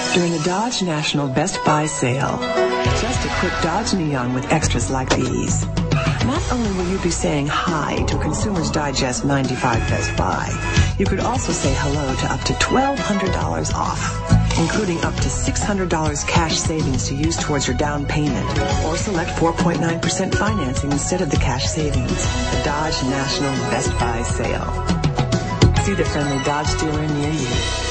During the Dodge National Best Buy sale, just equip Dodge Neon with extras like these. Not only will you be saying hi to Consumers Digest 95 Best Buy, you could also say hello to up to $1,200 off, including up to $600 cash savings to use towards your down payment, or select 4.9% financing instead of the cash savings. The Dodge National Best Buy sale. See the friendly Dodge dealer near you.